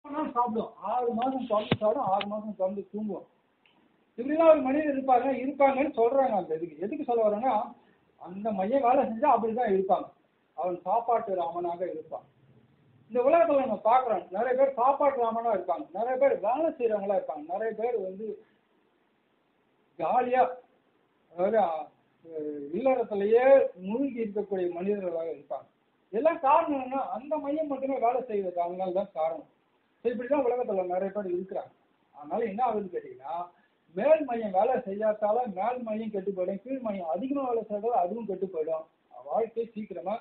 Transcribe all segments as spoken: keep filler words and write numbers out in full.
சாப்பிடும், ஆறு மாசம் தொடர்ந்து சாப்பிடும், ஆறு மாசம் தொடர்ந்து தூங்குவோம். இப்படிலாம் ஒரு மனிதர் இருப்பாங்க இருப்பாங்கன்னு சொல்றாங்க. அந்த இதுக்கு எதுக்கு சொல்ல வரேன்னா, அந்த மையம் வேலை செஞ்சா அப்படிதான் இருப்பாங்க. அவன் சாப்பாட்டு ராமனாக இருப்பான். இந்த உலகத்துல நம்ம பாக்குறோம், நிறைய பேர் சாப்பாட்டு ராமனா இருப்பாங்க, நிறைய பேர் வேலை செய்யறவங்களா இருப்பாங்க, நிறைய பேர் வந்து ஜாலியா, அதாவது இல்லறத்திலேயே மூழ்கி இருக்கக்கூடிய மனிதர்களாக இருப்பாங்க. எல்லாம் காரணம் என்னன்னா, அந்த மையம் மட்டுமே வேலை செய்வது, அவங்களால தான் காரணம். இப்படிதான் உலகத்துல நிறைய பேர் இருக்கிறாங்க. அதனால என்ன ஆகுதுன்னு கேட்டீங்கன்னா, மேல் மையம் வேலை செய்யாதால மேல் மையம் கெட்டு போயிடும், கீழ் மையம் அதிகமா வேலை செய்யறதால அதுவும் கெட்டு போயிடும். வாழ்க்கை சீக்கிரமா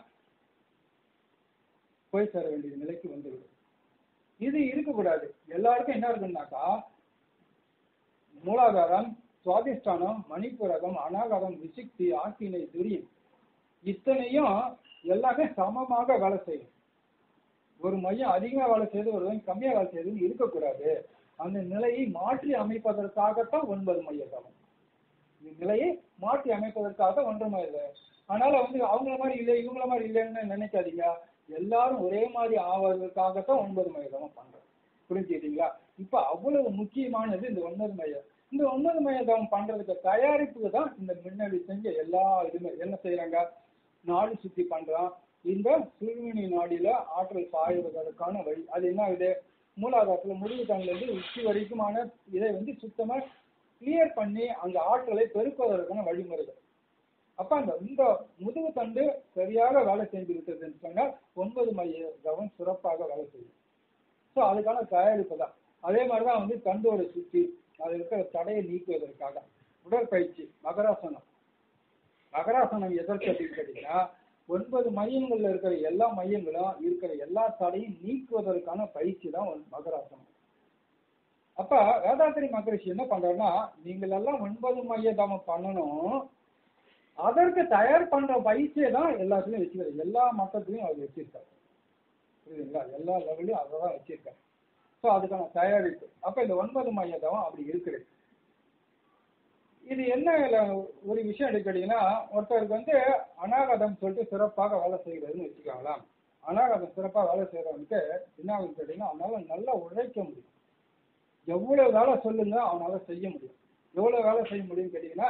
போய் சேர வேண்டிய நிலைக்கு வந்துவிடும். இது இருக்கக்கூடாது. எல்லாருக்கும் என்ன இருக்குன்னாக்கா, மூலாதாரம், சுவாதிஷ்டானம், மணிப்புரகம், அநாகரம், விசிக்தி, ஆக்கினை, துரியம், இத்தனையும் எல்லாமே சமமாக வேலை செய்யும். ஒரு மையம் அதிகமாக வேலை செய்து ஒரு கம்மியாக வேலை செய்யறது இருக்கக்கூடாது. அந்த நிலையை மாற்றி அமைப்பதற்காகத்தான் ஒன்பது மைய தவம். இந்த நிலையை மாற்றி அமைப்பதற்காக ஒன்று மைய. அதனால வந்து அவங்கள மாதிரி இல்லை இவங்கள மாதிரி இல்லைன்னு நினைக்காதீங்க. எல்லாரும் ஒரே மாதிரி ஆவதற்காகத்தான் ஒன்பது மைய தவம் பண்றோம். புரிஞ்சுக்கிட்டீங்களா? இப்ப அவ்வளவு முக்கியமானது இந்த ஒன்பது மையம். இந்த ஒன்பது மைய தவம் பண்றதுக்கு தயாரிப்புக்கு தான் இந்த முன்னாடி செஞ்ச எல்லா இதுமே. என்ன செய்யறாங்க? நாடு சுத்தி பண்றான். இந்த சுழுமினி நாடியில ஆற்றல் பாய்வதற்கான வழி. அது என்ன இது? மூலாதாரத்துல முடிவு தங்கிலிருந்து உச்சி வரைக்குமான இதை வந்து சுத்தமா கிளியர் பண்ணி அந்த ஆற்றலை பெருக்குவதற்கான வழிமுறைகள். அப்ப அந்த இந்த முதுகு தண்டு சரியாக வேலை செஞ்சு விட்டதுன்னு சொன்னா ஒன்பது மைய தவம் சிறப்பாக வேலை செய்யும். ஸோ அதுக்கான தயாரிப்பு தான். அதே மாதிரிதான் வந்து தண்டோட சுத்தி அது இருக்கிற தடையை நீக்குவதற்காக உடற்பயிற்சி மகராசனம். மகராசனம் எதற்கு அப்படின்னு கேட்டீங்கன்னா, ஒன்பது மையங்கள்ல இருக்கிற எல்லா மையங்களும் இருக்கிற எல்லா தடையும் நீக்குவதற்கான பயிற்சி தான் மகராசனம். அப்ப வேதாத்திரி மகரிஷி என்ன பண்றாருன்னா, நீங்கள் எல்லாம் ஒன்பது மைய தவம் பண்ணணும், அதற்கு தயார் பண்ற பயிற்சியை தான் எல்லாத்துலயும் வச்சுக்கிறாரு. எல்லா மட்டத்திலையும் அவர் வச்சிருக்காரு. புரியுதுங்களா? எல்லா லெவலையும் அதை தான் வச்சிருக்காரு. ஸோ அதுக்கான தயாரிப்பு. அப்ப இந்த ஒன்பது மைய தவம் அப்படி இருக்குது. இது என்ன ஒரு விஷயம் எடுக்கிறீங்கன்னா, ஒருத்தருக்கு வந்து அநாகதம் சொல்லிட்டு சிறப்பாக வேலை செய்கிறதுன்னு வச்சுக்காங்களா. அநாகதம் சிறப்பாக வேலை செய்யறவனுக்கு என்ன ஆகுதுன்னு கேட்டீங்கன்னா, அவனால நல்லா உழைக்க முடியும். எவ்வளவு வேலை சொல்லுங்க அவனால செய்ய முடியும். எவ்வளவு வேலை செய்ய முடியும்னு கேட்டீங்கன்னா,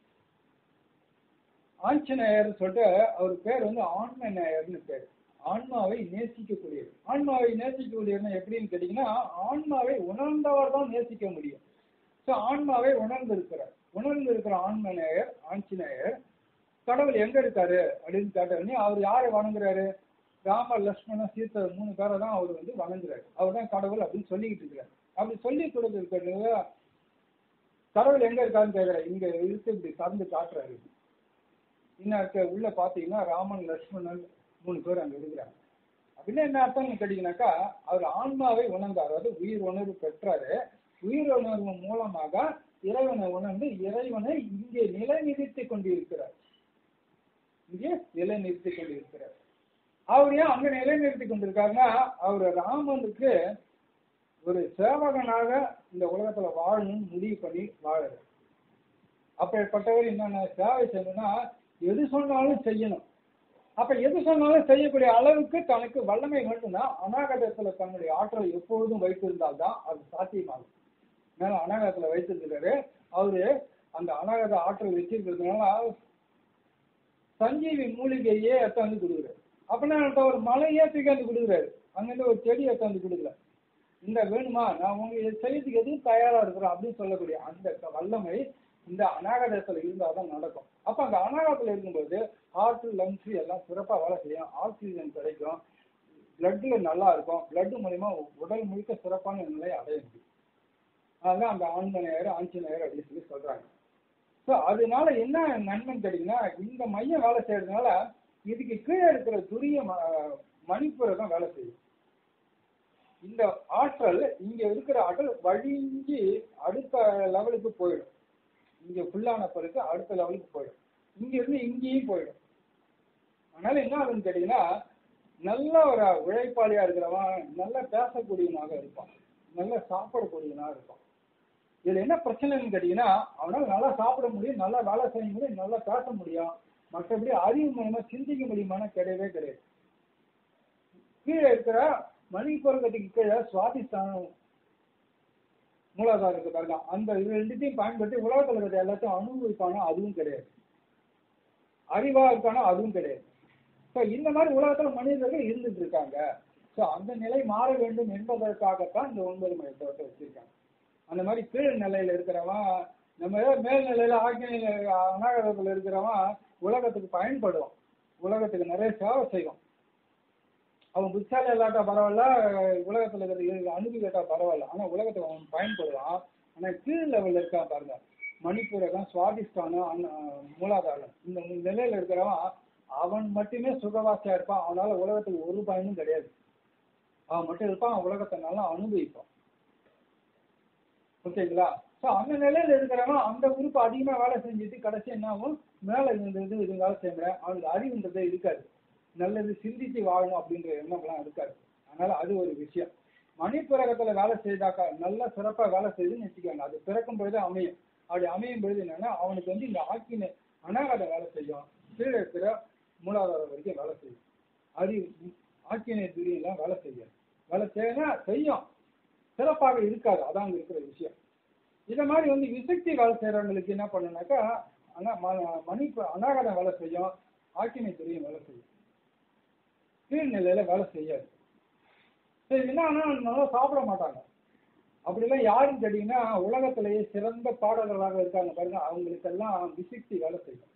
ஆஞ்சநேயர் சொல்லிட்டு அவர் பேர் வந்து ஆன்ம நேயர்னு பேர். ஆன்மாவை நேசிக்கக்கூடியது. ஆன்மாவை நேசிக்கக்கூடியதுன்னா எப்படின்னு கேட்டீங்கன்னா, ஆன்மாவை உணர்ந்தவர் தான் நேசிக்க முடியும். ஸோ ஆன்மாவை உணர்ந்து இருக்கிறார். உணர்ந்து இருக்கிற ஆன்ம நேயர் ஆஞ்சநேயர். கடவுள் எங்க இருக்காரு அப்படின்னு கேட்டோடனே அவர் யாரை வணங்குறாரு? ராம லட்சுமண சீத்தை மூணு பேரை தான் அவர் வந்து வணங்குறாரு. அவர் தான் கடவுள் அப்படின்னு சொல்லிக்கிட்டு இருக்கிறார். அப்படி சொல்லி கொடுத்துருக்கிறது கடவுள் எங்க இருக்காருன்னு கேட்கிறார். இங்க இருக்கு, இப்படி கறந்து காட்டுறாரு. இன்னும் உள்ள பாத்தீங்கன்னா ராமன் லட்சுமணன் மூணு பேர் அங்க இருக்கிறாங்க. அப்படின்னு என்ன அர்த்தம்னு கேட்டீங்கன்னாக்கா, அவர் ஆன்மாவை உணர்ந்தார். அதாவது உயிர் உணர்வு பெற்றாரு. உயிர் உணர்வு மூலமாக இறைவனை உணர்ந்து இறைவனை இங்கே நிலைநிறுத்திக் கொண்டிருக்கிறார். இங்கே நிலைநிறுத்திக் கொண்டிருக்கிறார். அவர் ஏன் அங்க நிலைநிறுத்திக் கொண்டிருக்காருன்னா, அவர் ராமனுக்கு ஒரு சேவகனாக இந்த உலகத்துல வாழணும்னு முடிவு பண்ணி வாழறார். அப்படிப்பட்டவர் என்னென்ன சேவை செய்யணும்னா, எது சொன்னாலும் செய்யணும். அப்ப எது சொன்னாலும் செய்யக்கூடிய அளவுக்கு தனக்கு வல்லமை மட்டும்தான். அநாகதத்துல தன்னுடைய ஆற்றலை எப்பொழுதும் வைத்திருந்தால்தான் அது சாத்தியமாகும். மேல அநாகதத்துல வைத்திருக்கிறாரு. அவரு அந்த அநாகத ஆற்றல் வச்சிருக்கிறதுனால சஞ்சீவி மூலிகையே எத்தாந்து கொடுக்குறாரு. அப்படின்னா ஒரு மலையே தூக்காந்து கொடுக்குறாரு. அங்கிருந்து ஒரு செடி எத்தாந்து கொடுக்கல. இந்த வேணுமா, நான் உங்களுக்கு செய்யறதுக்கு எதுவும் தயாரா இருக்கிறோம் அப்படின்னு சொல்லக்கூடிய அந்த வல்லமை இந்த அநாகதத்துல இருந்தால்தான் நடக்கும். அப்ப அந்த அநாகதத்துல இருக்கும்போது ஹார்ட் லங்ஸ் எல்லாம் சிறப்பா வேலை செய்யும். ஆக்சிஜன் கிடைக்கும், பிளட்ல நல்லா இருக்கும். பிளட் மூலியமா உடல் முழுக்க சிறப்பான நிலையை அடைய முடியும். அதுதான் அந்த ஆஞ்சநேயர் ஆஞ்சநேயர் அப்படின்னு சொல்லி சொல்றாங்க. ஸோ அதனால என்ன நன்மைன்னு கேட்டீங்கன்னா, இந்த மையம் வேலை செய்யறதுனால இதுக்கு கீழே இருக்கிற துரிய மணிப்புரம் வேலை செய்யும். இந்த ஆற்றல் இங்க இருக்கிற ஆற்றல் வழிஞ்சி அடுத்த லெவலுக்கு போயிடும். இங்க ஃபுல்லான பிறகு அடுத்த லெவலுக்கு போயிடும். இங்க இருந்து இங்கேயும் போயிடும். அதனால என்ன ஆகுதுன்னு கேட்டீங்கன்னா, நல்ல ஒரு உழைப்பாளியா இருக்கிறவன் நல்லா பேசக்கூடியவனாக இருப்பான், நல்லா சாப்பிடக்கூடியவனாக இருப்பான். இதுல என்ன பிரச்சனைன்னு கேட்டீங்கன்னா, அவனால நல்லா சாப்பிட முடியும், நல்லா வேலை செய்ய முடியும், நல்லா பேச முடியும். மற்றபடி அறிவு மூலமா சிந்திக்க முடியுமான கிடையவே கிடையாது. கீழே இருக்கிற மணிப்பூரகத்துக்கு கீழே சுவாதிஷ்டானம் மூலாதாரம் இருக்கு பாருங்க, அந்த இது ரெண்டுத்தையும் பயன்படுத்தி உலகத்தில் இருக்கிற எல்லாத்தையும் அனுபவிப்பானா அதுவும் கிடையாது, அறிவா இருக்கானா அதுவும் கிடையாது. ஸோ இந்த மாதிரி உலகத்துல மனிதர்கள் இருந்துட்டு இருக்காங்க. ஸோ அந்த நிலை மாற வேண்டும் என்பதற்காகத்தான் இந்த ஒன்பது மணி தோட்டத்தை வச்சிருக்காங்க. அந்த மாதிரி கீழ் நிலையில இருக்கிறவன், நம்ம ஏதோ மேல் நிலையில ஆக்கிய அநாகரத்தில் இருக்கிறவன் உலகத்துக்கு பயன்படுவான், உலகத்துக்கு நிறைய சேவை செய்வான். அவன் புத்தால இல்லாட்டா பரவாயில்ல, உலகத்துல இருக்கிற அனுபவி கேட்டா பரவாயில்ல, ஆனா உலகத்துக்கு அவன் பயன்படுவான். ஆனா கீழ் லெவல்ல இருக்கான் பாருங்க, மணிப்பூரகம், சுவாதிஷ்டானம், மூலாதாரம், இந்த நிலையில இருக்கிறவன் அவன் மட்டுமே சுகவாசியா இருப்பான். அவனால உலகத்துக்கு ஒரு பயனும் கிடையாது, அவன் மட்டும் இருப்பான், அவன் உலகத்தை நல்லா அனுபவிப்பான். ஓகேங்களா? ஸோ அந்த நிலையில இருக்கிறவன் அந்த உறுப்பு அதிகமா வேலை செஞ்சுட்டு கடைசி என்ன ஆகும், மேல இருந்தது இது வேலை செய்யறேன், அவனுக்கு அறிவுன்றதே இருக்காது, நல்லது சிந்திச்சு வாழணும் அப்படின்ற எண்ணம்லாம் இருக்காது. அதனால அது ஒரு விஷயம். மணிப்பிரகத்துல வேலை செய்தாக்கா நல்லா சிறப்பா வேலை செய்யுதுன்னு வச்சுக்கோங்க, அது பிறக்கும் பொழுது அமையும். அப்படி அமையும் பொழுது என்னன்னா அவனுக்கு வந்து இந்த ஆக்கின அனாகத வேலை செய்யும், கீழே இருக்கிற மூலாதாரம் வரைக்கும் வேலை செய்யும். அறிவு ஆக்கினை துரியெல்லாம் வேலை செய்யாது, வேலை செய்யனா செய்யும், சிறப்பாக இருக்காது. அதான் இருக்கிற விஷயம். இதை மாதிரி வந்து விசக்தி வேலை செய்யறவங்களுக்கு என்ன பண்ணுனாக்கா, ஆனா மணி அனாகதம் வேலை செய்யும், ஆக்கினை துரியம் வேலை செய்யும், கீழ்நிலையில வேலை செய்யாது. சரி, என்னன்னா நல்லா சாப்பிட மாட்டாங்க. அப்படிலாம் யாருன்னு கேட்டீங்கன்னா உலகத்திலேயே சிறந்த பாடகர்களாக இருக்காங்க பாருங்க, அவங்களுக்கெல்லாம் விசக்தி வேலை செய்யும்.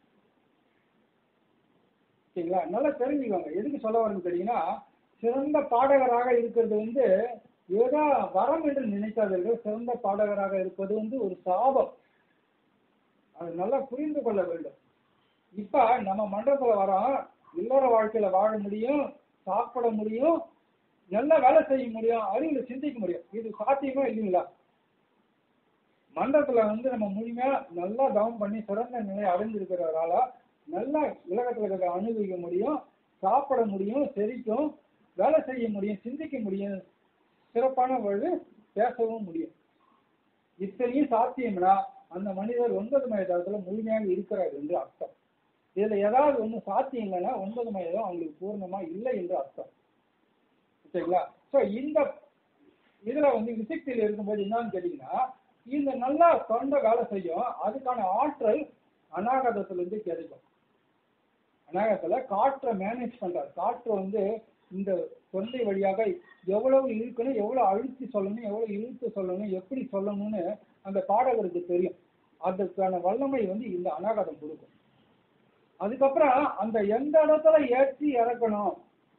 சரிங்களா? நல்லா தெரிஞ்சுக்கோங்க. எதுக்கு சொல்ல வரேன்னு கேட்டீங்கன்னா, சிறந்த பாடகராக இருக்கிறது வந்து ஏதோ வரம் என்று நினைக்காதீர்கள். சிறந்த பாடகராக இருப்பது வந்து ஒரு சாபம், அதை நல்லா புரிந்து கொள்ள வேண்டும். இப்ப நம்ம மண்டபத்துல வரோம், இல்லற வாழ்க்கையில வாழ முடியும், சாப்பிட முடியும், நல்லா வேலை செய்ய முடியும், அறிவுல சிந்திக்க முடியும். இது சாத்தியமா இல்லைங்களா? மண்டபத்துல வந்து நம்ம முழுமையா நல்லா தவம் பண்ணி சிறந்த நிலை அடைஞ்சிருக்கிறவரால நல்லா உலகத்துல இருக்கிற அனுபவிக்க முடியும், சாப்பிட முடியும், செரிக்கும், வேலை செய்ய முடியும், சிந்திக்க முடியும், சிறப்பான வழி பேசவும் முடியும். இத்தனையும் சாத்தியம்னா அந்த மனிதர் ஒன்பது மணி தளத்துல முழுமையாக இருக்கிறார் என்று அர்த்தம். இதுல ஏதாவது ஒண்ணு சாத்தியம் இல்லைன்னா ஒன்பது மணி தளம் அவங்களுக்கு பூர்ணமா இல்லை என்று அர்த்தம். சரிங்களா? ஸோ இந்த இதுல வந்து விசக்தியில் இருக்கும்போது என்னன்னு கேட்டீங்கன்னா, இந்த நல்லா தொண்டை வேலை செய்யும், அதுக்கான ஆற்றல் அநாகதத்துல இருந்து கிடைக்கும். அநாகத்துல காற்றை மேனேஜ் பண்றாரு, காற்று வந்து இந்த தொண்டை வழியாக எவ்வளவு இழுக்கணும், எவ்வளவு அழுத்தி சொல்லணும், எவ்வளவு இழுத்து சொல்லணும், எப்படி சொல்லணும்னு அந்த பாடகருக்கு தெரியும். அதுக்கான வல்லமை வந்து இந்த அநாகதம் கொடுக்கும். அதுக்கப்புறம் அந்த எந்த இடத்துல ஏற்றி இறக்கணும்,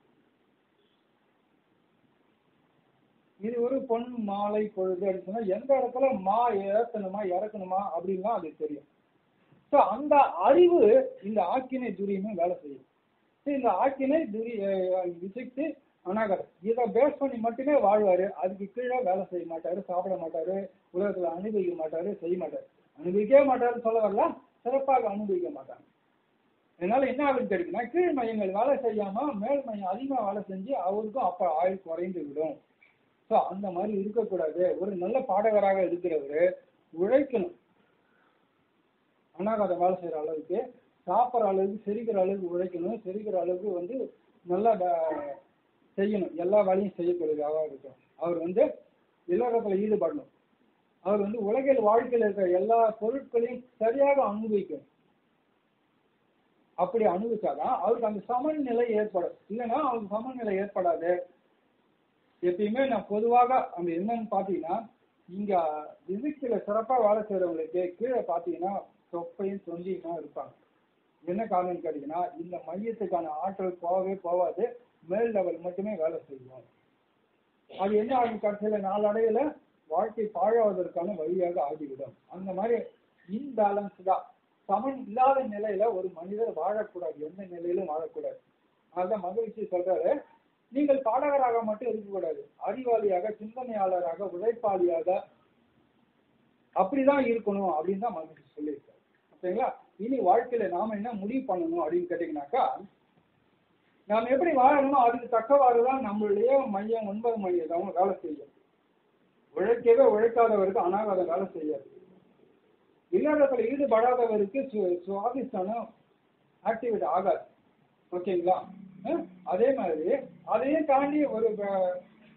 இது ஒரு பொன் மாலை பொழுது அப்படின்னு சொன்னா எந்த இடத்துல மா ஏற்றணுமா இறக்கணுமா அப்படின்லாம் அது தெரியும். ஸோ அந்த அறிவு இந்த ஆக்கினை துரியமும் வேலை செய்யும். இந்த ஆக்கினை துரி விசித்து அநாகதம் இதை பேஸ் பண்ணி மட்டுமே வாழ்வாரு. அதுக்கு கீழே வேலை செய்ய மாட்டாரு, சாப்பிட மாட்டாரு, உலகத்துல அனுபவிக்க மாட்டாரு, செய்ய மாட்டாரு. அனுபவிக்கவே மாட்டாருன்னு சொல்ல வரல, சிறப்பாக அனுபவிக்க மாட்டாங்க. அதனால என்ன ஆகுது கிடைக்குன்னா, கீழ் மையங்கள் வேலை செய்யாம மேல் மையம் அதிகமா வேலை செஞ்சு அவருக்கும் அப்ப ஆயுள் குறைந்து விடும். ஸோ அந்த மாதிரி இருக்கக்கூடாது. ஒரு நல்ல பாடகராக இருக்கிறவரு உழைக்கணும், அநாகதம் வேலை செய்யற அளவுக்கு, சாப்பிட்ற அளவுக்கு, செரிக்கிற அளவுக்கு உழைக்கணும், செரிக்கிற அளவுக்கு வந்து நல்லா செய்யணும், எல்லா வேலையும் செய்யக்கூடியதாக இருக்கும். அவர் வந்து இல்லறத்துல ஈடுபடணும், அவர் வந்து உலகில் வாழ்க்கையில் இருக்கிற எல்லா பொருட்களையும் சரியாக அனுபவிக்கணும். அப்படி அனுபவிச்சாதான் அவருக்கு அந்த சமநிலை ஏற்படும். இல்லைன்னா அவருக்கு சமநிலை ஏற்படாது. எப்பயுமே நான் பொதுவாக அந்த என்னன்னு பாத்தீங்கன்னா, இங்க விசிக்ஸ்ல சிறப்பா வேலை செய்யறவங்களுக்கு கீழே பாத்தீங்கன்னா தொப்பையும் தொந்தியுமா இருப்பாங்க. என்ன காரணம் கேட்டீங்கன்னா, இந்த மையத்துக்கான ஆற்றல் போகவே போகாது, மேல் லெவல் மட்டுமே வேலை செய்யும். அது என்ன ஆகும், கடைசியில நாளடைவுல வாழ்க்கை பாழாவதற்கான வழியாக ஆகிவிடும். அந்த மாதிரி இன்பேலன்ஸ் தான், சமன் இல்லாத நிலையில ஒரு மனிதர் வாழக்கூடாது, எந்த நிலையிலும் வாழக்கூடாது. அதுதான் மகிழ்ச்சி சொல்றாரு, நீங்கள் பாடகராக மட்டும் இருக்கக்கூடாது, அறிவாளியாக, சிந்தனையாளராக, உழைப்பாளியாக அப்படிதான் இருக்கணும் அப்படின்னு தான் மகிழ்ச்சி சொல்லியிருக்காரு. ஓகேங்களா? இனி வாழ்க்கையில நாம என்ன முடிவு பண்ணணும் அப்படின்னு கேட்டீங்கன்னாக்கா, நாம் எப்படி வாழணுமோ அதுக்கு தக்கவாறுதான் நம்மளுடைய மையம் ஒன்பது மையம் வேலை செய்யும். உழைக்கவே உழைக்காதவருக்கு அநாகதம் வேலை செய்யாது. இல்லறத்துல ஈடுபடாதவருக்கு சுவாதிஷ்டானம் ஆக்டிவேட் ஆகாது. ஓகேங்களா? அதே மாதிரி அதையும் தாண்டி ஒரு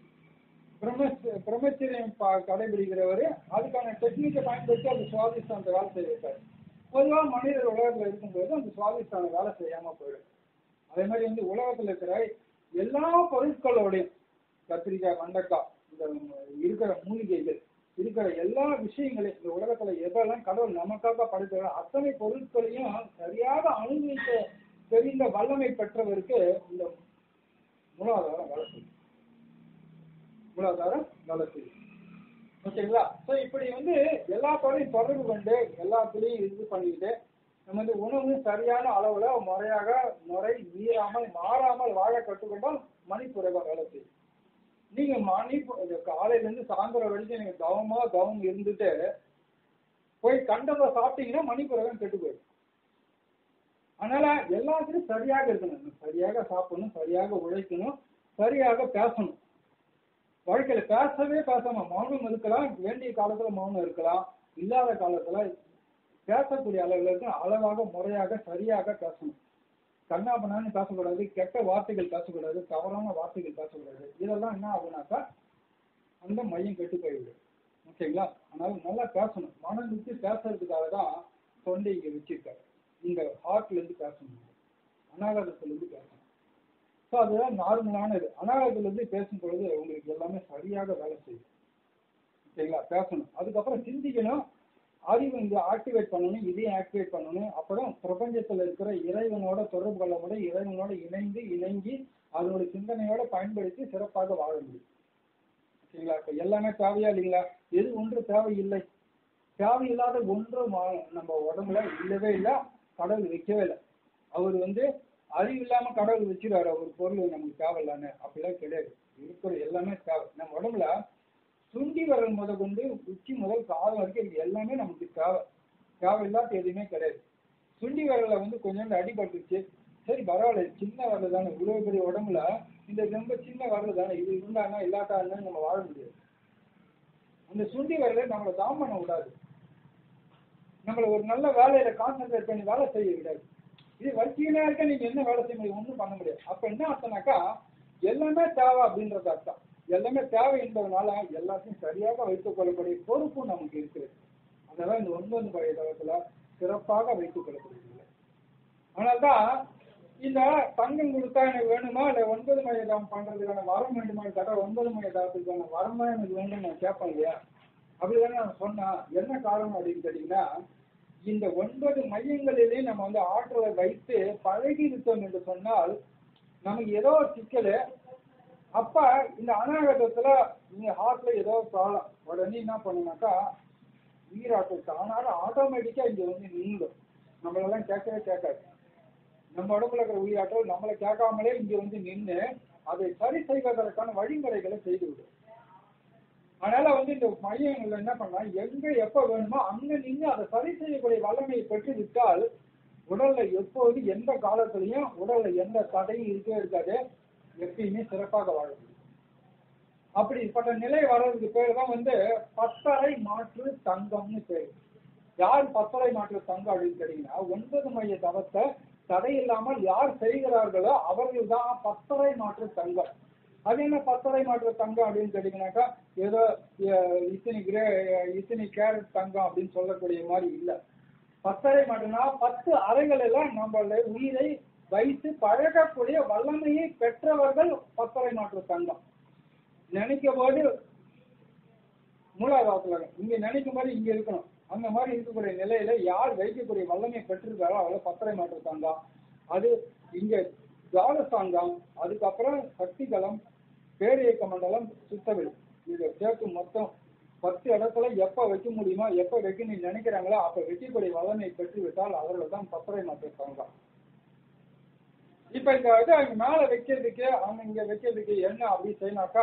பிரம்ம பிரம்மச்சரியம் கடைபிடிக்கிறவர் அதுக்கான டெக்னிக்கை பயன்படுத்தி அந்த சுவாதிஷ்டானத்தை வேலை செய்ய வைப்பார். பொதுவாக மனிதர் உலகத்தில் இருக்கும்போது அந்த சுவாதிஷ்டான வேலை செய்யாம போயிடும். அதே மாதிரி வந்து உலகத்தில் இருக்கிற எல்லா பொருட்களோடையும் கத்திரிக்காய், வெண்டைக்காய், இந்த இருக்கிற மூலிகைகள், இருக்கிற எல்லா விஷயங்களையும், இந்த உலகத்துல எதெல்லாம் கடவுள் நமக்காக படைத்த அத்தனை பொருட்களையும் சரியாக அனுபவிக்க தெரிந்த வல்லமை பெற்றவருக்கு இந்த மூலாதாரம் வேலை செய்யும். மூலாதாரம் வேலை செய்யும். ஓகேங்களா? ஸோ இப்படி வந்து எல்லாத்தோடையும் தொடர்பு கொண்டு எல்லாத்துலேயும் இது பண்ணிக்கிட்டு நம்ம வந்து உணவு சரியான அளவுல முறையாக முறை மீறாமல் மாறாமல் வாழ கற்றுக்கொண்டால் மணிப்புறவை வேலை செய்யும். நீங்க மணி காலையில இருந்து சாயந்தரம் வரைக்கும் நீங்க கவனமா கவனம் இருந்துட்டு போய் கண்டதை சாப்பிட்டீங்கன்னா மணிப்புறவன் கெட்டு போயிடும். அதனால எல்லாத்துக்கும் சரியாக இருக்கணும். சரியாக சாப்பிடணும், சரியாக உழைக்கணும், சரியாக பேசணும். வாழ்க்கையில பேசவே பேசாம மௌனம் இருக்கலாம், வேண்டிய காலத்துல மௌனம் இருக்கலாம், இல்லாத காலத்துல பேசக்கூடிய அளவுல இருக்கு அளவாக முறையாக சரியாக பேசணும். கண்ணாபண்ணான்னு பேசக்கூடாது, கெட்ட வார்த்தைகள் பேசக்கூடாது, தவறான வார்த்தைகள் பேசக்கூடாது. இதெல்லாம் என்ன ஆகுனாக்கா அந்த மையம் கெட்டு போய்விடும். ஓகேங்களா? அதனால நல்லா பேசணும். மனம் விட்டு பேசுறதுக்காக தான் தொண்டை இங்க வச்சிருக்காரு. இந்த ஹார்ட்ல இருந்து பேசணும், அனாகதத்துல இருந்து பேசணும். ஸோ அதுதான் நார்மலானது. அனாகதத்துல இருந்து பேசும் பொழுது உங்களுக்கு எல்லாமே சரியாக வேலை செய்யும். ஓகேங்களா? பேசணும், அதுக்கப்புறம் சிந்திக்கணும், அறிவு இங்க ஆக்டிவேட் பண்ணணும், இதையும் ஆக்டிவேட் பண்ணணும். அப்புறம் பிரபஞ்சத்தில் இருக்கிற இறைவனோட தொடர்பு கொள்ள முடியும், இறைவனோட இணைந்து இணங்கி அதனோட சிந்தனையோட பயன்படுத்தி சிறப்பாக வாழ முடியும். ஓகேங்களா? இப்போ எல்லாமே தேவையா இல்லைங்களா? எது ஒன்று தேவையில்லை, தேவையில்லாத ஒன்றும் நம்ம உடம்புல இல்லவே இல்லை, கடவுள் வைக்கவே இல்லை. அவர் வந்து அறிவு இல்லாம கடவுள் வச்சிருவாரு ஒரு பொருள் நமக்கு தேவையில்லான்னு. அப்படிலாம் கிடையாது. இருக்கிற எல்லாமே தேவை. நம்ம உடம்புல சுண்டி வரல் முத கொண்டு உச்சி முதல் காலம் வரைக்கும் எல்லாமே நமக்கு தேவை. தேவையில்லாத எதுவுமே கிடையாது. சுண்டி வரல வந்து கொஞ்சோண்டு அடிபட்டுச்சு, சரி பரவாயில்ல, சின்ன வரல தானே, இவ்வளவு பெரிய உடம்புல இந்த ரொம்ப சின்ன வரல தானே, இது இருந்தாங்கன்னா இல்லாட்டா இருந்தாலும் நம்ம வாழ முடியாது. அந்த சுண்டி வரல நம்மளை தாம் பண்ண விடாது, நம்மளை ஒரு நல்ல வேலையில கான்சென்ட்ரேட் பண்ணி வேலை செய்ய விடாது. இது வச்சிங்கன்னா இருக்க நீங்க என்ன வேலை செய்ய முடியும்? ஒன்றும் பண்ண முடியாது. அப்ப என்ன அர்த்தம்னாக்கா எல்லாமே தேவை அப்படின்றது அர்த்தம். எல்லாமே தேவை என்பதனால எல்லாத்தையும் சரியாக வைத்துக் கொள்ளக்கூடிய பொறுப்பு நமக்கு இருக்குது. அதனால இந்த ஒன்பது பழைய தளத்துல சிறப்பாக வைத்துக் கொள்ளக்கூடியது. அதனால்தான் இந்த தங்கம் கொடுத்தா எனக்கு வேணுமா இல்லை ஒன்பது மைய தவம் பண்றதுக்கான வரம் வேண்டுமா கேட்டா ஒன்பது மைய தவத்துக்கான வரமா எனக்கு வேண்டும் நான் கேட்பேன் இல்லையா? அப்படிதானே நான் சொன்னா. என்ன காரணம் அப்படின்னு கேட்டீங்கன்னா, இந்த ஒன்பது மையங்களிலே நம்ம வந்து ஆற்றலை வைத்து பழகி இருந்தோம் என்று சொன்னால் நமக்கு ஏதோ சிக்கல். அப்ப இந்த அநாகதத்துல நீங்க ஹார்ட்ல ஏதோ ப்ராப்ளம், உடனே என்ன பண்ணுனாக்கா உயிராற்றல் தானால ஆட்டோமேட்டிக்கா இங்க வந்து நின்றுடும். நம்மளெல்லாம் கேட்கவே கேட்காது. நம்ம உடம்புல இருக்கிற உயிராற்றல் நம்மளை கேட்காமலே இங்க வந்து நின்று அதை சரி செய்வதற்கான வழிமுறைகளை செய்து விடும். அதனால வந்து இந்த மையங்கள் என்ன பண்ணா எங்க எப்ப வேணுமோ அங்க நின்று அதை சரி செய்யக்கூடிய வல்லமையை பெற்று விட்டால் உடல்ல எப்போது எந்த காலத்திலையும் உடல்ல எந்த தடையும் இருக்கவே இருக்காது, எப்பயுமே சிறப்பாக வாழ முடியும். அப்படிப்பட்ட நிலை வர்றதுக்கு பேர் தான் வந்து பத்தரை மாற்று தங்கம்னு பேரு. யார் பத்தரை மாற்று தங்கம் அப்படின்னு கேட்டீங்கன்னா, ஒன்பது மைய தவத்தை தடை இல்லாமல் யார் செய்கிறார்களோ அவர்கள் தான் பத்தரை மாற்று தங்கம். அது என்ன பத்தரை மாற்று தங்கம் அப்படின்னு கேட்டீங்கன்னாக்கா ஏதோ இத்தனை கிரே இத்தனை கேரட் தங்கம் அப்படின்னு சொல்லக்கூடிய மாதிரி இல்லை. பத்தரை மாற்றுனா பத்து அறைகள் எல்லாம் நம்மள உயிரை வைத்து பழகக்கூடிய வல்லமையை பெற்றவர்கள் பத்தரை மாற்று தங்கம். நினைக்கும் போது மூலாதாரத்துல இங்க நினைக்கும் போது இங்க இருக்கணும். அந்த மாதிரி இருக்கக்கூடிய நிலையில யார் வைக்கக்கூடிய வல்லமையை பெற்றிருக்காரோ அவளை பத்தரை மாற்று தங்கம். அது இங்க துவாதசாங்கம், அதுக்கப்புறம் சக்திகளம், பேரியக்க மண்டலம், சுத்தவில், இதை சேர்த்து மொத்தம் பத்து இடத்துல எப்ப வைக்க முடியுமோ எப்ப வைக்க நீ நினைக்கிறாங்களோ அப்ப வைக்கக்கூடிய வல்லமையை பெற்று விட்டால் அவர்கள் தான் பத்தரை மாற்று தங்கம். இப்ப இந்த இது அங்க மேல வைக்கிறதுக்கு அவங்க இங்க வைக்கிறதுக்கு என்ன அப்படி செய்யனாக்கா,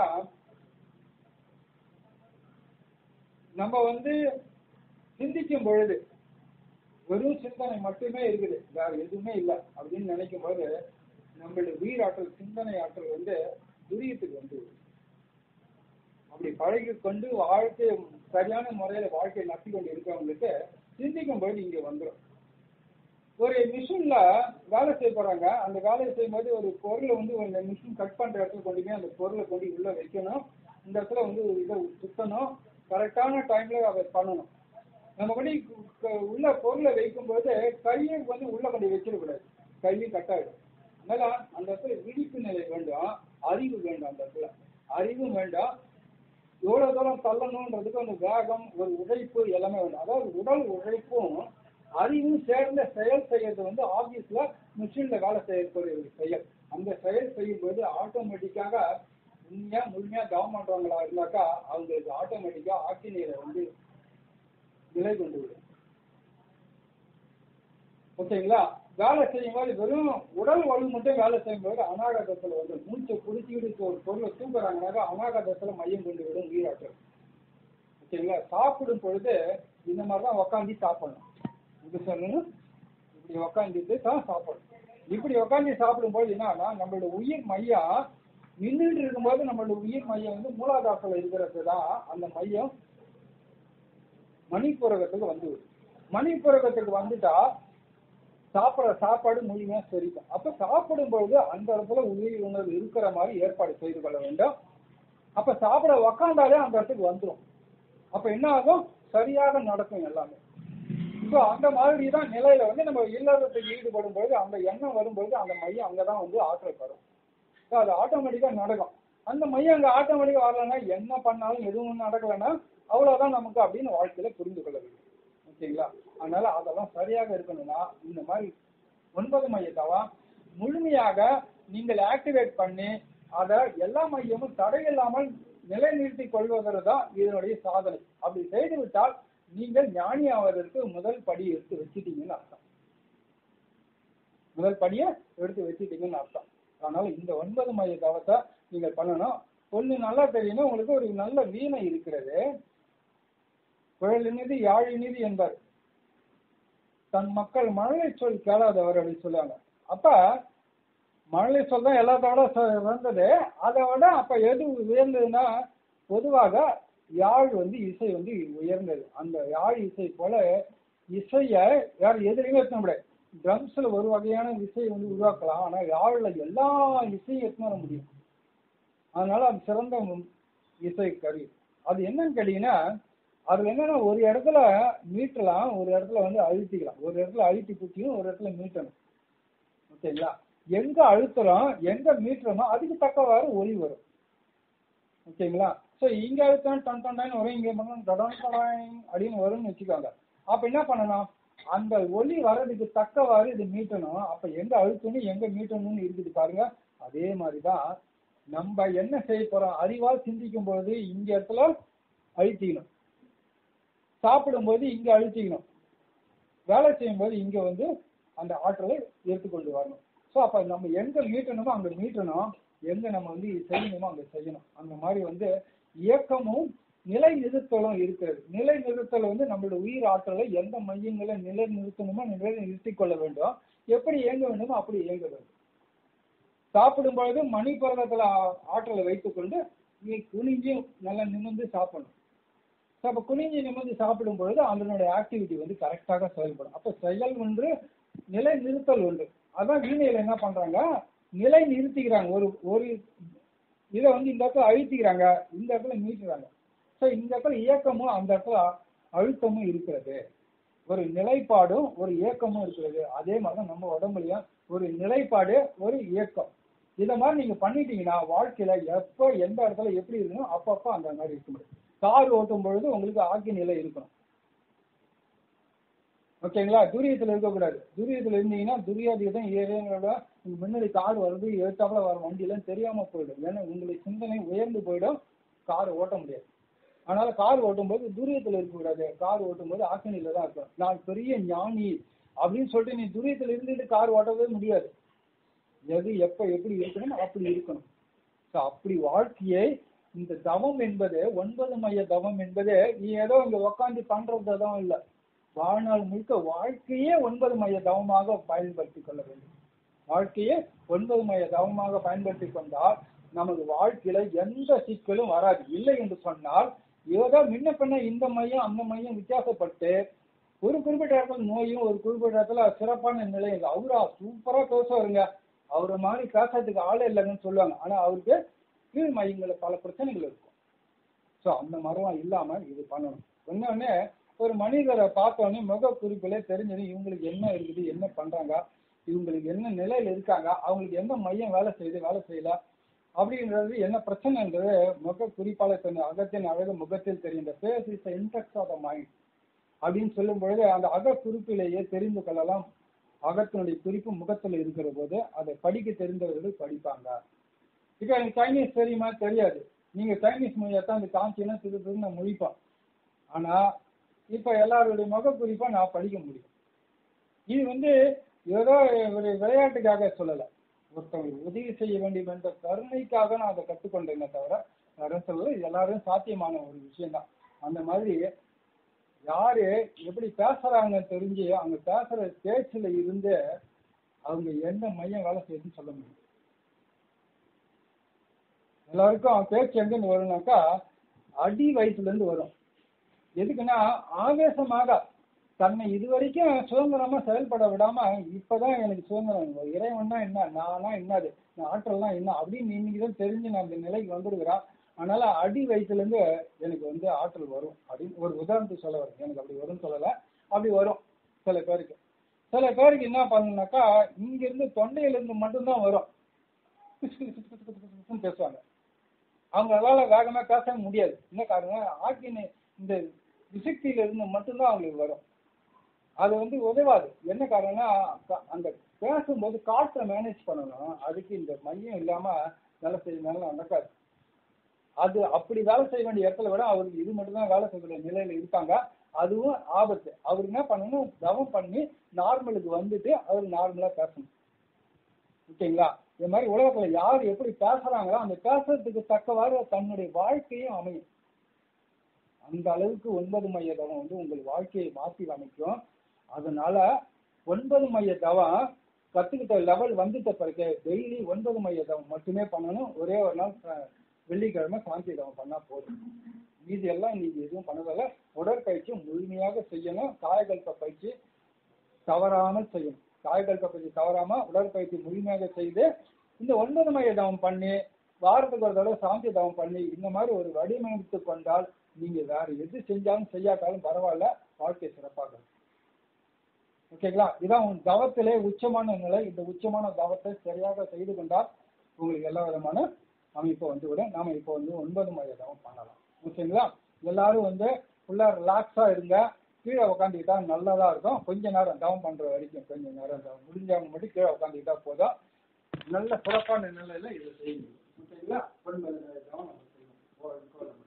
நம்ம வந்து சிந்திக்கும் பொழுது வெறும் சிந்தனை மட்டுமே இருக்குது, வேற எதுவுமே இல்லை அப்படின்னு நினைக்கும் போது நம்மளுடைய உயிராற்றல் சிந்தனை ஆற்றல் வந்து துரியத்துக்கு வந்து அப்படி பழகி கொண்டு வாழ்க்கை சரியான முறையில வாழ்க்கையை நடத்தி கொண்டு இருக்கிறவங்களுக்கு சிந்திக்கும் பொழுது இங்க வந்துடும். ஒரு மிஷின்ல வேலை செய்ய போறாங்க, அந்த வேலையை செய்யும் போது ஒரு பொருளை வந்து ஒரு மிஷின் கட் பண்ற இடத்துல கொண்டு போய் அந்த பொருளை கொண்டு உள்ள வைக்கணும். இந்த இடத்துல வந்து இதை சுத்தணும், கரெக்டான டைம்ல அதை பண்ணணும். நம்ம கொண்டு உள்ள பொருளை வைக்கும்போது கையை வந்து உள்ள கொண்டு வச்சிடக்கூடாது, கையும் கட்டாயிடும். அதனால அந்த இடத்துல விழிப்பு நிலை வேண்டும், அறிவு வேண்டும். அந்த இடத்துல அறிவும் வேண்டாம், எவ்வளவு தூரம் தள்ளணுன்றதுக்கு அந்த வேகம், ஒரு உழைப்பு எல்லாமே வேணும். அதாவது உடல் உழைப்பும் அறிவும் சேர்ந்த செயல் செய்யறது வந்து ஆபீஸ்ல மிஷின்ல வேலை செய்யக்கூடிய ஒரு செயல். அந்த செயல் செய்யும் போது ஆட்டோமேட்டிக்காக உண்மையா முழுமையா கவனம் பண்றவங்களா இருந்தாக்கா அவங்களுக்கு ஆட்டோமேட்டிக்கா ஆக்கினீரை வந்து நிலை கொண்டு விடும். ஓகேங்களா? வேலை செய்யும் போது வெறும் உடல் வலு மட்டும் வேலை செய்யும் போது அநாகதத்துல வந்து மூச்சை குடிச்சுக்கிட்டு ஒரு பொருளை தூக்குறாங்கனாக்கா அநாகதத்துல மையம் கொண்டு விடும் உயிராற்றல். ஓகேங்களா? சாப்பிடும் பொழுது இந்த மாதிரிதான் உக்காந்து சாப்பிடணும். இது சொல்லணும், இப்படி உக்காந்துட்டு தான் சாப்பிடணும். இப்படி உக்காந்து சாப்பிடும்போது என்னன்னா நம்மளோட உயிர் மையம் நின்றுட்டு இருக்கும்போது நம்மளோட உயிர் மையம் வந்து மூலாதாரத்துல இருக்கிறது தான் அந்த மையம் மணிப்புரகத்துக்கு வந்து மணிப்புரகத்துக்கு வந்துட்டா சாப்பிட்ற சாப்பாடு முழுமையா சரிக்கும். அப்ப சாப்பிடும் பொழுது அந்த இடத்துல உயிர் உணர்வு இருக்கிற மாதிரி ஏற்பாடு செய்து கொள்ள வேண்டும். அப்ப சாப்பிட உக்காந்தாலே அந்த இடத்துக்கு வந்துடும். அப்ப என்ன ஆகும்? சரியாக நடக்கும் எல்லாமே. ஸோ அந்த மாதிரி தான் நிலையில வந்து நம்ம இல்லறத்துக்கு ஈடுபடும் பொழுது அந்த எண்ணம் வரும்பொழுது அந்த மையம் அங்கதான் வந்து ஆற்றல் வரும். ஸோ அது ஆட்டோமேட்டிக்கா நடக்கும். அந்த மையம் அங்க ஆட்டோமேட்டிக்கா வரலன்னா என்ன பண்ணாலும் எதுவும் நடக்கலைன்னா அவ்வளவுதான் நமக்கு அப்படின்னு வாழ்க்கையில புரிந்து கொள்ள வேண்டும். ஓகேங்களா? அதனால அதெல்லாம் சரியாக இருக்கணும்னா இந்த மாதிரி ஒன்பது மைய தவம் முழுமையாக நீங்கள் ஆக்டிவேட் பண்ணி அதை எல்லா மையமும் தடையில்லாமல் நிலைநிறுத்திக் கொள்வதற்கு தான் இதனுடைய சாதனை. அப்படி செய்து விட்டால் நீங்கள் ஞானி ஆவதற்கு முதல் படி எடுத்து வச்சுட்டீங்கன்னு அர்த்தம். முதல் படியை எடுத்து வச்சுட்டீங்கன்னு அர்த்தம். அதனால இந்த ஒன்பது மைய தவத்தை நீங்கள் பண்ணணும். ஒண்ணு நல்லா தெரியணும், உங்களுக்கு ஒரு நல்ல வீணை இருக்கிறது. குழலினிது யாழினிது என்பார். தன் மக்கள் மழலை சொல் கேளாதவர் அப்படின்னு சொல்லுவாங்க. அப்ப மழலை சொல் தான் எல்லாத்தோட வந்தது. அதை விட அப்ப எது உயர்ந்ததுன்னா பொதுவாக யாழ் வந்து இசை வந்து உயர்ந்தது. அந்த யாழ் இசை போல இசைய யார் எதிரையும் எத்தனை முடியாது. ட்ரம்ஸ்ல ஒரு வகையான இசையை வந்து உருவாக்கலாம், ஆனா யாழ்ல எல்லா இசையும் எத்தனை வர முடியும். அதனால அது சிறந்த இசை கருவி. அது என்னன்னு கேட்டீங்கன்னா அதுல என்னன்னா ஒரு இடத்துல மீட்டலாம், ஒரு இடத்துல வந்து அழுத்திக்கலாம். ஒரு இடத்துல அழுத்தி குட்டியும் ஒரு இடத்துல மீட்டணும். ஓகேங்களா? எங்க அழுத்தலாம் எங்க மீட்டரமோ அதுக்கு தக்கவாறு ஒலி வரும். ஓகேங்களா? ஸோ இங்க அழுத்தம் டன் டன் வரும், இங்க அப்படின்னு வரும்னு வச்சுக்கோங்க. அப்ப என்ன பண்ணணும்? அந்த ஒலி வர்றதுக்கு தக்கவாறு இது மீட்டணும். அப்ப எங்க அழுத்தணும் எங்க மீட்டணும்னு இருக்குது பாருங்க. அதே மாதிரிதான் நம்ம என்ன செய்ய போறோம்? அறிவால் சிந்திக்கும் போது இங்க இடத்துல அழுத்திக்கணும், சாப்பிடும் போது இங்க அழுத்திக்கணும், வேலை செய்யும் போது இங்க வந்து அந்த ஆற்றலை எடுத்துக்கொண்டு வரணும். ஸோ அப்ப நம்ம எங்க மீட்டணுமோ அங்க மீட்டணும், எங்க நம்ம வந்து செய்யணுமோ அங்க செய்யணும். அந்த மாதிரி வந்து இயக்கமும் நிலை நிறுத்தலும் இருக்கிறது. நிலை நிறுத்தல் வந்து நம்மளோட உயிர் ஆற்றலை எந்த மையங்களை நிலை நிறுத்தணுமோ நிலை நிறுத்திக் கொள்ள வேண்டும். எப்படி இயங்க வேண்டுமோ அப்படி இயங்க வேண்டும். சாப்பிடும் பொழுது மணிப்பரகத்துல ஆற்றலை வைத்துக்கொண்டு நீ குனிஞ்சி நல்லா நிமிர்ந்து சாப்பிடணும். அப்ப குனிஞ்சி நிமிர்ந்து சாப்பிடும் பொழுது அதனுடைய ஆக்டிவிட்டி வந்து கரெக்டாக செயல்படும். அப்ப செயல் ஒன்று, நிலை நிறுத்தல் ஒன்று. அதான் வீணையில என்ன பண்றாங்க, நிலை நிறுத்திக்கிறாங்க. ஒரு ஒரு இதை வந்து இந்த இடத்துல அழுத்திக்கிறாங்க, இந்த இடத்துல மீட்டுறாங்க. ஸோ இந்த இடத்துல இயக்கமும் அந்த இடத்துல அழுத்தமும் இருக்கிறது. ஒரு நிலைப்பாடும் ஒரு இயக்கமும் இருக்கிறது. அதே மாதிரிதான் நம்ம உடம்புலயும் ஒரு நிலைப்பாடு ஒரு இயக்கம். இதை மாதிரி நீங்க பண்ணிட்டீங்கன்னா வாழ்க்கையில எப்ப எந்த இடத்துல எப்படி இருக்கணும் அப்பப்ப அந்த மாதிரி இருக்க முடியும். கார் ஓட்டும் பொழுது உங்களுக்கு ஆக்கிய நிலை இருக்கணும். ஓகேங்களா? துரியத்தில் இருக்கக்கூடாது. துரியத்தில் இருந்தீங்கன்னா துரியாதீதம் ஏதோட முன்னாடி கார் வருது எழுத்தாப்புல வர வண்டியெல்லாம் தெரியாம போயிடும். ஏன்னா உங்களுடைய சிந்தனை உயர்ந்து போயிடும், கார் ஓட்ட முடியாது. அதனால கார் ஓட்டும் போது துரியத்தில் இருக்கக்கூடாது. கார் ஓட்டும் போது ஆக்கினில தான் இருக்கும். நான் பெரிய ஞானி அப்படின்னு சொல்லிட்டு நீ துரியத்தில் இருந்துட்டு கார் ஓட்டவே முடியாது. எது எப்ப எப்படி இருக்கணும் அப்படி இருக்கணும். அப்படி வாழ்க்கையை இந்த தவம் என்பது ஒன்பது மைய தவம் என்பது நீ ஏதோ இங்க உக்காந்து பண்றது தவம் இல்லை. வாழ்நாள் முழுக்க வாழ்க்கையே ஒன்பது மைய தவமாக பயன்படுத்தி கொள்ள வேண்டும். வாழ்க்கையே ஒன்பது மைய தவமாக பயன்படுத்தி கொண்டால் நமது வாழ்க்கையில எந்த சிக்கலும் வராது. இல்லை என்று சொன்னால் ஏதோ முன்ன பின்ன இந்த மையம் அந்த மையம் வித்தியாசப்பட்டு ஒரு குறிப்பிட்ட இடத்துல நோயும் ஒரு குறிப்பிட்ட இடத்துல சிறப்பான நிலை. அவரா சூப்பரா பேசுவாருங்க, அவரை மாதிரி பேசுறதுக்கு ஆளே இல்லைங்கன்னு சொல்லுவாங்க. ஆனா அவருக்கு கீழ் மையங்கள பல பிரச்சனைகள் இருக்கும். ஸோ அந்த மாதிரிலாம் இல்லாம இது பண்ணணும். இன்னொன்னு, ஒரு மனிதரை பார்த்தோன்னே முக குறிப்பிலே தெரிஞ்சது இவங்களுக்கு என்ன இருக்குது, என்ன பண்றாங்க, இவங்களுக்கு என்ன நிலையில இருக்காங்க, அவங்களுக்கு எந்த மையம் வேலை செய்யுது, வேலை செய்யல அப்படின்றது என்ன பிரச்சனைன்றது முக குறிப்பால தெரியும். அகத்தின் அழகு முகத்தில் தெரியும். இந்த face is the index of the mind அப்படின்னு சொல்லும் பொழுது அந்த அக குறிப்பிலேயே தெரிந்து கொள்ளலாம். அகத்தினுடைய குறிப்பு முகத்தில் இருக்கிற போது அதை படிக்க தெரிந்தவர்கள் படிப்பாங்க. இப்போ எனக்கு சைனீஸ் தெரியுமா? தெரியாது. நீங்க சைனீஸ் மொழியை தான் அந்த காமிச்சின்னா திரு திரு நான் முழிப்பேன். ஆனா இப்ப எல்லாருடைய முக குறிப்பா நான் படிக்க முடியும். இது வந்து ஏதோ ஒரு விளையாட்டுக்காக சொல்லலை, ஒருத்தவங்களுக்கு உதவி செய்ய வேண்டும் என்ற கருணைக்காக நான் அதை கற்றுக்கொண்டேனே தவிர வேற சொல்லல. இது எல்லாரும் சாத்தியமான ஒரு விஷயம்தான். அந்த மாதிரி யாரு எப்படி பேசுறாங்கன்னு தெரிஞ்சு அவங்க பேசுற பேச்சுல இருந்து அவங்க என்ன மையம் வேலை செய்யுதுன்னு சொல்ல முடியும். எல்லாருக்கும் பேச்சு எங்கன்னு வரும்னாக்கா அடி வயசுல இருந்து வரும். எதுக்குன்னா ஆவேசமாக தன்னை இதுவரைக்கும் சுதந்திரமா செயல்பட விடாம இப்பதான் எனக்கு சுதந்திரம், இறைவன்னா என்ன, நானா என்னது, நான் ஆற்றல்லாம் என்ன அப்படின்னு இன்னைக்குதான் தெரிஞ்சு நான் இந்த நிலைக்கு வந்துருக்கிறேன். அதனால அடி வயசுல இருந்து எனக்கு வந்து ஆற்றல் வரும் அப்படின்னு ஒரு உதாரணத்துக்கு சொல்ல வரும். எனக்கு அப்படி வரும்னு சொல்லலை, அப்படி வரும் சில பேருக்கு. சில பேருக்கு என்ன பண்ணுனாக்கா இங்க இருந்து தொண்டையில இருந்து மட்டும்தான் வரும், பேசுவாங்க. அவங்களால வேகமா பேச முடியாது. என்ன காரணம்? ஆக்கின இந்த விசக்தியில இருந்து மட்டும்தான் அவங்களுக்கு வரும். அது வந்து உதவாது. என்ன காரணம்னா அந்த பேசும்போது காற்றை மேனேஜ் பண்ணணும். அதுக்கு இந்த மையம் இல்லாம வேலை செய்யறதுனால நடக்காது. அது அப்படி வேலை செய்ய வேண்டிய இடத்துல விட அவருக்கு இது மட்டும் தான் வேலை செய்யக்கூடிய நிலையில இருக்காங்க. அதுவும் ஆபத்து. அவர் என்ன பண்ணணும், தவம் பண்ணி நார்மலுக்கு வந்துட்டு அவர் நார்மலா பேசணும். ஓகேங்களா? இது மாதிரி உலகத்துல யார் எப்படி பேசுறாங்களோ அந்த பேசுறதுக்கு தக்கவாறு தன்னுடைய வாழ்க்கையும் அமையும். அந்த அளவுக்கு ஒன்பது மைய தவம் வந்து உங்கள் வாழ்க்கையை மாற்றி அமைக்கும். அதனால ஒன்பது மைய தவம் கத்துக்கிட்ட லெவல் வந்துட்ட பிறகு டெய்லி ஒன்பது மைய தவம் மட்டுமே பண்ணணும். ஒரே ஒரு நாள் வெள்ளிக்கிழமை சாந்தி தவம் பண்ணா போதும். மீதி எல்லாம் நீங்க எதுவும் பண்ணதில்ல. உடற்பயிற்சி முழுமையாக செய்யணும். காயகல்ப பயிற்சி தவறாமல் செய்யணும். காயகல்ப பயிற்சி தவறாம உடற்பயிற்சி முழுமையாக செய்து இந்த ஒன்பது மைய தவம் பண்ணி வாரத்துக்கு ஒரு தடவை சாந்தி தவம் பண்ணி இந்த மாதிரி ஒரு வடிவமைத்து கொண்டால் நீங்க வேற எது செஞ்சாலும் செய்யாட்டாலும் பரவாயில்ல, வாழ்க்கை சிறப்பாக. ஓகேங்களா? இதான் உங்க தவத்திலே உச்சமான நிலை. இந்த உச்சமான தவத்தை சரியாக செய்து கொண்டால் உங்களுக்கு எல்லா விதமான அமைப்பு வந்து விட நாம இப்போ வந்து ஒன்பது மைய தவம் பண்ணலாம். ஓகேங்களா? எல்லாரும் வந்து ஃபுல்லா ரிலாக்ஸா இருங்க. கீழே உட்காந்துக்கிட்டா நல்லதா இருக்கும். கொஞ்ச நேரம் தவம் பண்ற வரைக்கும் கொஞ்ச நேரம் தவம் முடிஞ்சவங்க மட்டும் கீழே உட்காந்துக்கிட்டா போதும். நல்ல சிறப்பான நிலையில இதை செய்யுங்க. ஓகேங்களா? ஒன்பது மைய தவம் நம்ம செய்யணும்.